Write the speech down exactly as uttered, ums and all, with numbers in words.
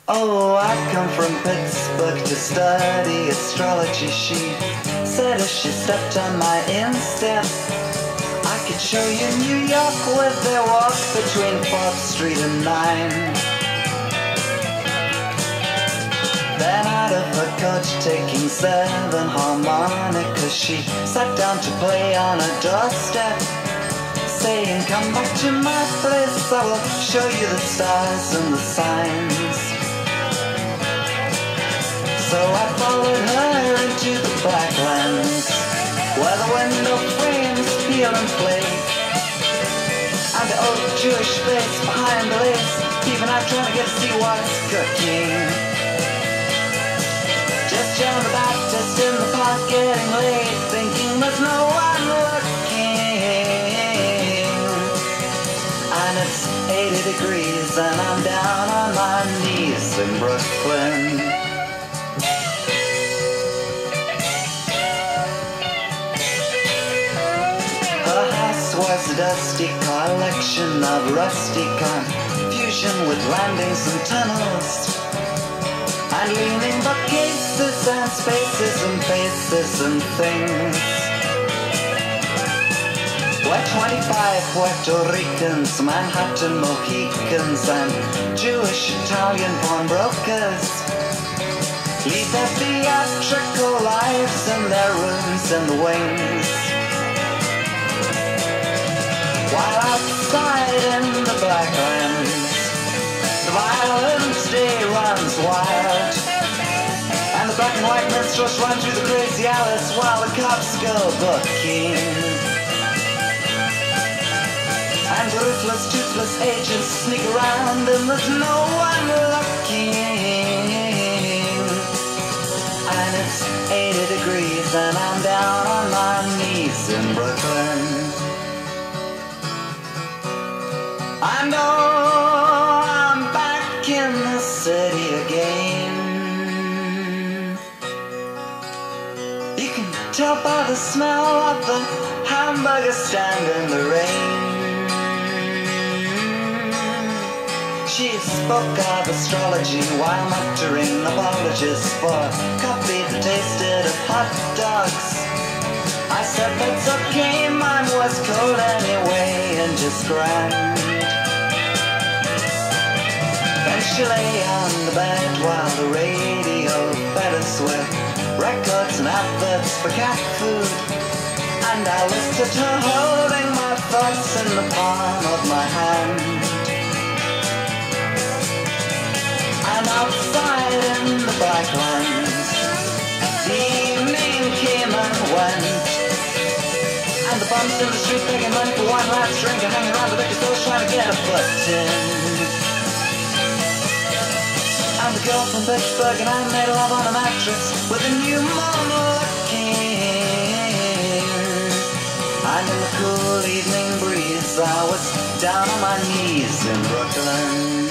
Oh, I come from Pittsburgh to study astrology. She said if she stepped on my instep, I could show you New York with their walk between fourth Street and ninth. Then out of her coach taking seven harmonicas, she sat down to play on a doorstep, saying, come back to my place, I will show you the stars and the signs. So I followed her into the Blacklands, where the window frames peel and flake, and the old Jewish face behind the lace, peeping out trying to get to see what's cooking. Just John the Baptist in the park getting late, thinking there's no one looking. And it's eighty degrees and I'm down on my knees in Brooklyn. Her house was a dusty collection of rusty confusion with landings and tunnels, and leaning bookcases and spaces and faces and things, where twenty-five Puerto Ricans, Manhattan Mohicans, and Jewish Italian pawnbrokers lead their theatrical lives in their rooms in the wings, while outside in the Blacklands the violent day runs wild, and the black and white minstrels run through the crazy alleys while the cops go booking, and the ruthless, toothless agents sneak around and there's no one looking. And it's eighty degrees and I'm down on my knees in Brooklyn. I know I'm back in the city again. You can tell by the smell of the hamburger stand in the rain. She spoke of astrology while muttering apologies for coffee that tasted of hot dogs. I said that's okay, mine was cold anyway and just grand. Then she lay on the bed while the radio fed us with records and adverts for cat food, and I looked at her holding my thoughts in the palm of my hand. And outside in the Blacklands the evening came and went, and the bums in the street begging money for one last drink and hanging around the liquor stores trying to get a foot in. And the girl from Pittsburgh and I made love on a mattress with a new moon looking. And in the cool evening breeze I was down on my knees in Brooklyn.